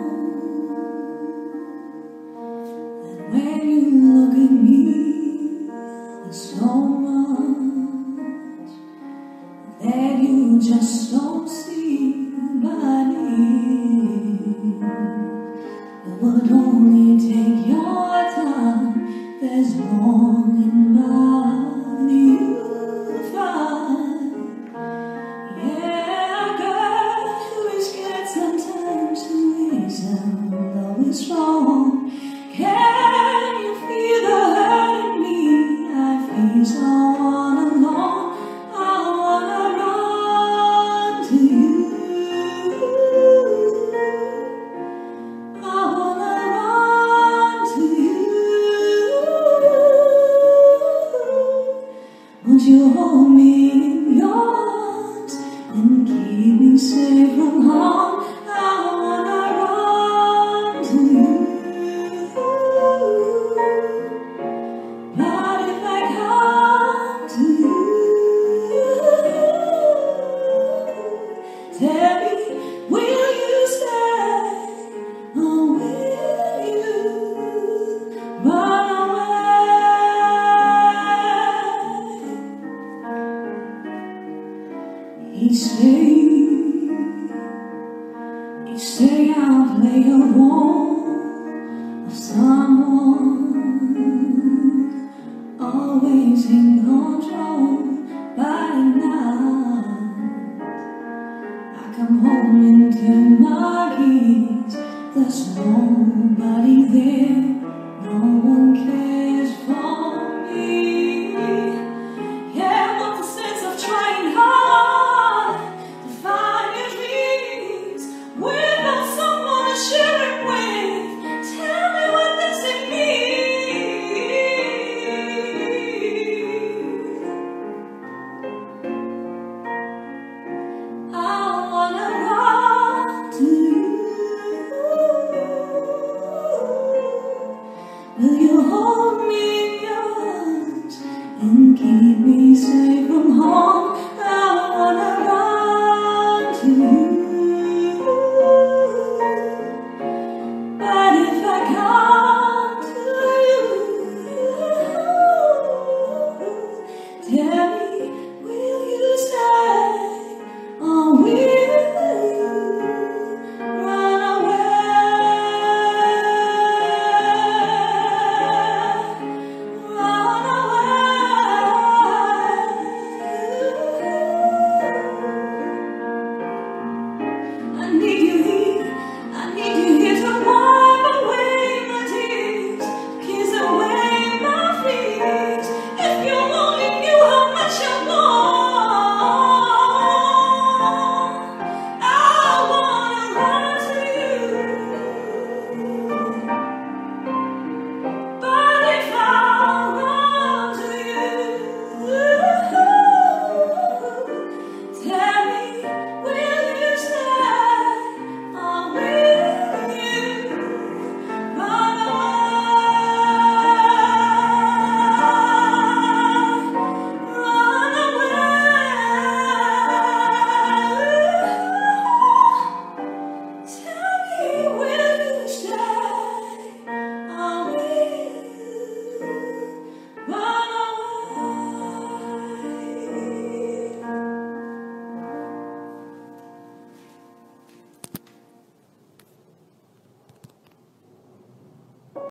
that when you look at me, there's so much that you just don't see. But it would only take your time. There's more in mind you'll find. Yeah, girl, we scared sometimes to listen, though it's wrong. Can you feel the hurt in me? I feel so all alone. I wanna run to you. I wanna run to you. Won't you hold me in your arms and keep me safe from harm? I wanna run to you. But if I come to you, tell me, will you stay or will you run away? Each day I'll play a role of someone always in control. By night I come home and turn my keys. There's no